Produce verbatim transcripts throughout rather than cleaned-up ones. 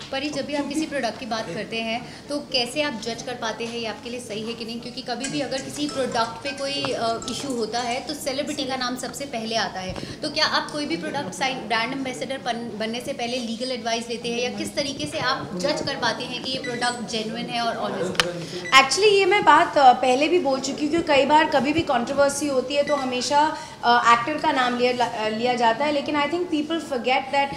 पर ये जब भी आप किसी प्रोडक्ट की बात करते हैं तो कैसे आप जज कर पाते हैं ये आपके लिए सही है कि नहीं? क्योंकि कभी भी अगर किसी प्रोडक्ट पे कोई इशू होता है तो सेलिब्रिटी का नाम सबसे पहले आता है। तो क्या आप कोई भी प्रोडक्ट साइड ब्रांड एम्बेसडर बनने से पहले लीगल एडवाइस लेते हैं, या किस तरीके से आप जज कर पाते हैं कि ये प्रोडक्ट जेन्युइन है और ऑनेस्ट? एक्चुअली ये मैं बात पहले भी बोल चुकी हूँ कि कई बार कभी भी कंट्रोवर्सी होती है तो हमेशा एक्टर uh, का नाम लिया लिया जाता है, लेकिन I think people forget that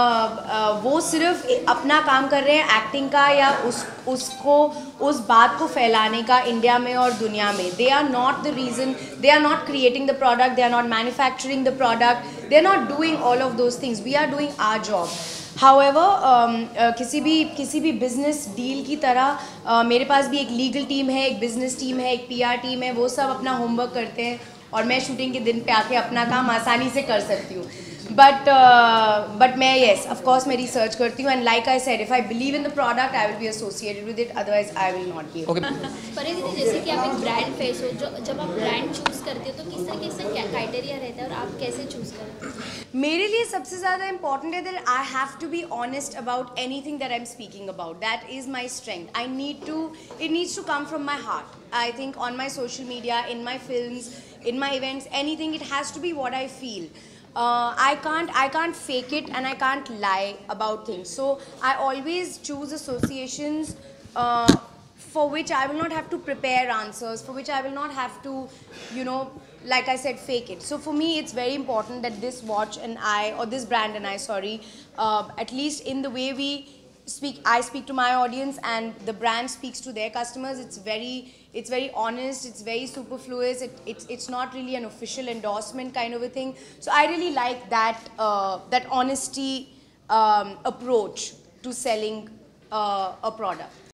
वो सिर्फ अपना काम कर रहे हैं एक्टिंग का या उस उसको उस बात को फैलाने का इंडिया में और दुनिया में। They are not the reason, they are not creating the product, they are not manufacturing the product, they are not doing all of those things, we are doing our job. However um, uh, किसी भी किसी भी business deal की तरह uh, मेरे पास भी एक legal team है, एक बिजनेस टीम है, एक पीआर टीम है, वो सब अपना होमवर्क करते हैं और मैं शूटिंग के दिन पे आके अपना काम आसानी से कर सकती हूँ। बट बट मैं येस ऑफ कोर्स मैं रिसर्च करती हूँ, and like I said if I believe in the product I will be associated with it, otherwise I will not be. Parineeti, जैसे कि आप एक ब्रांड फेस हो, जो जब आप ब्रांड चूज करते हो तो किस तरीके से क्या क्राइटेरिया रहता है और आप कैसे चूज करते हो? मेरे लिए सबसे ज़्यादा इंपॉर्टेंट है that I have to be honest about anything that I am speaking about, that is my strength. I need to it needs to come from my heart. I think on my social media, in my films, in my events, anything, it has to be what I feel. Uh, I can't I can't fake it and I can't lie about things. So I always choose associations uh, for which I will not have to prepare answers, for which I will not have to, you know, like I said, fake it. So for me, it's very important that this watch and I, or this brand and I, sorry, uh, at least in the way we speak, I speak to my audience and the brand speaks to their customers. It's very, it's very honest. It's very superfluous. It, it's, it's not really an official endorsement kind of a thing. So I really like that, uh, that honesty um, approach to selling uh, a product.